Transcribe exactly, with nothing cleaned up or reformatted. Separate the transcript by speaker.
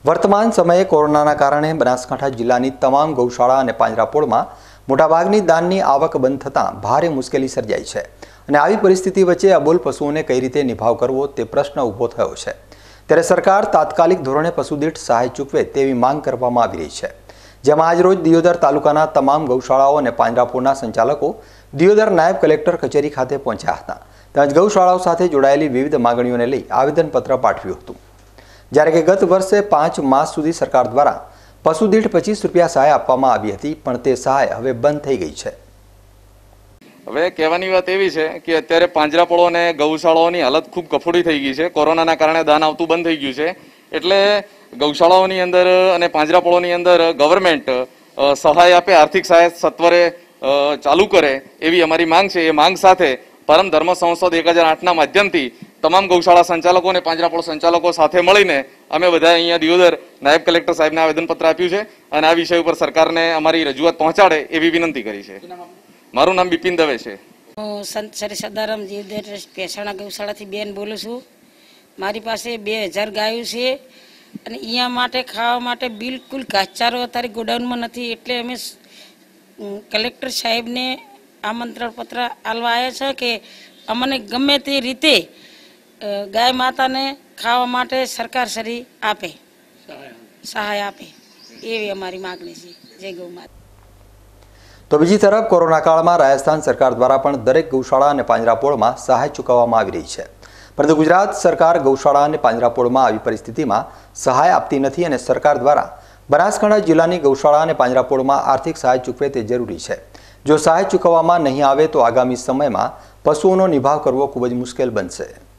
Speaker 1: वर्तमान समये कोरोना कारण बनासकांठा जिल्लानी तमाम गौशाळा અને પાંજરાપોળમાં મોટાભાગની દાનની આવક બંધ થતાં ભારે મુશ્કેલી સર્જાઈ છે અને આવી પરિસ્થિતિ વચ્ચે અબોલ પશુઓને કઈ રીતે નિભાવ કરવો તે પ્રશ્ન ઊભો થયો છે। ત્યારે સરકાર તાત્કાલિક ધોરણે પશુદીઠ સહાય ચૂકવે તેવી માંગ કરવામાં આવી રહી છે। જેમાં આજરોજ દિયોદર તાલુકાના તમામ ગૌશાળાઓ અને પાંજરાપોળના સંચાલકો દિયોદર નાયબ કલેક્ટર કચેરી ખાતે પહોંચ્યા હતા। ત્યાં જ ગૌશાળાઓ સાથે જોડાયેલી વિવિધ માંગણીઓને લઈ આવેદનપત્ર પાઠવ્યું હતું। જ્યારે કે ગત વર્ષે પાંચ માસ સુધી સરકાર દ્વારા પશુ દીઠ પચીસ રૂપિયા સહાય આપવામાં આવી હતી, પણ તે સહાય હવે બંધ થઈ ગઈ છે।
Speaker 2: હવે કહેવાની વાત એવી છે કે અત્યારે પાંજરાપોળો અને ગૌશાળાઓની હાલત ખૂબ કફોડી થઈ ગઈ છે। કોરોનાના કારણે દાન આવતું બંધ થઈ ગયું છે, એટલે ગૌશાળાઓની અંદર અને પાંજરાપોળોની અંદર ગવર્મેન્ટ સહાય આપે, આર્થિક સહાય સત્વરે ચાલુ કરે એવી અમારી માંગ છે। એ માંગ સાથે પરમ ધર્મ સંસદ એક હજાર આઠના માધ્યમથી તમામ ગૌશાળા સંચાલકો અને પાંજરાપોળ સંચાલકો સાથે મળીને અમે બધા અહીંયા દિયોદર નાયબ કલેક્ટર સાહેબને આવેદનપત્ર આપ્યું છે અને આ વિષય ઉપર સરકારને અમારી રજૂઆત પહોંચાડે એવી વિનંતી કરી છે। મારું નામ બિપિન દવે છે।
Speaker 3: હું સંત શ્રી સદારામ દિયોદર પેસાણા ગૌશાળાથી બેન બોલું છું। મારી પાસે બે હજાર ગાયો છે અને અહીંયા માટે ખાવા માટે બિલકુલ ઘાસચારો અત્યારે ગોડાઉનમાં નથી, એટલે અમે કલેક્ટર સાહેબને આમંત્રણ પત્ર આલવા આવ્યા છે કે અમને ગમે તે રીતે ગાય માતાને ખાવા માટે સરકાર શ્રી આપે, સહાય આપે એવી અમારી માગણી છે। જય ગૌ માતા।
Speaker 1: તો બીજી તરફ કોરોના કાળમાં રાજસ્થાન સરકાર દ્વારા પણ દરેક ગૌશાળા અને પાંજરાપોળમાં સહાય ચૂકવવામાં આવી રહી છે, પરંતુ ગુજરાત સરકાર ગૌશાળા અને પાંજરાપોળમાં આવી પરિસ્થિતિમાં સહાય આપતી નથી અને સરકાર દ્વારા બનાસકાંઠા જિલ્લાની ગૌશાળા અને પાંજરાપોળમાં આર્થિક સહાય ચૂકવે તે જરૂરી છે। જો સહાય ચૂકવવામાં નહીં આવે તો આગામી સમયમાં પશુઓનો નિભાવ કરવો ખૂબ જ મુશ્કેલ બનશે।